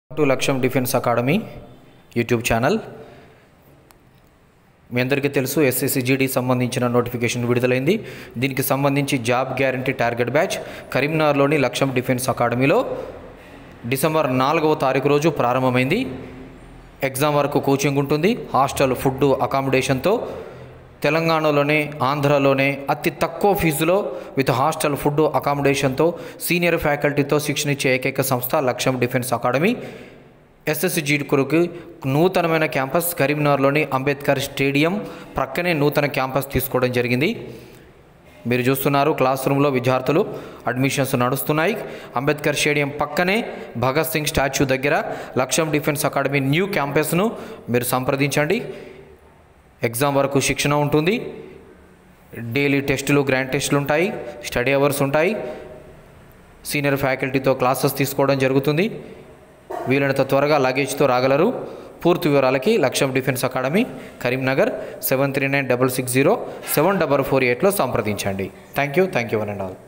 To Lakshyam defence academy YouTube channel. మీ అందరికీ తెలుసు ఎస్ఎస్సి జీడీ సంబంధించిన నోటిఫికేషన్ విడుదలైంది. దీనికి సంబంధించి జాబ్ గ్యారంటీ టార్గెట్ బ్యాచ్ కరీంనగర్లోని లక్ష్యం డిఫెన్స్ అకాడమీలో డిసెంబర్ 4వ తారీఖు రోజు ప్రారంభమైంది. ఎగ్జామ్ వరకు కోచింగ్ ఉంటుంది. హాస్టల్, ఫుడ్, అకామిడేషన్తో తెలంగాణలోనే, ఆంధ్రలోనే అతి తక్కువ ఫీజులో విత్ హాస్టల్, ఫుడ్, అకామిడేషన్తో సీనియర్ ఫ్యాకల్టీతో శిక్షణ ఇచ్చే ఏకైక సంస్థ లక్ష్యం డిఫెన్స్ అకాడమీ. ఎస్ఎస్సి జీడీ కొరకు నూతనమైన క్యాంపస్ కరీంనగర్లోని అంబేద్కర్ స్టేడియం ప్రక్కనే నూతన క్యాంపస్ తీసుకోవడం జరిగింది. మీరు చూస్తున్నారు, క్లాస్ రూమ్లో విద్యార్థులు అడ్మిషన్స్ నడుస్తున్నాయి. అంబేద్కర్ స్టేడియం పక్కనే భగత్ సింగ్ స్టాచ్యూ దగ్గర లక్ష్యం డిఫెన్స్ అకాడమీ న్యూ క్యాంపస్ను మీరు సంప్రదించండి. ఎగ్జామ్ వరకు శిక్షణ ఉంటుంది. డైలీ టెస్టులు, గ్రాండ్ టెస్టులు ఉంటాయి. స్టడీ అవర్స్ ఉంటాయి. సీనియర్ ఫ్యాకల్టీతో క్లాసెస్ తీసుకోవడం జరుగుతుంది. వీలైనంత త్వరగా లగేజ్తో రాగలరు. పూర్తి వివరాలకి లక్ష్యం డిఫెన్స్ అకాడమీ కరీంనగర్ 7396607448లో సంప్రదించండి. Thank you one and all.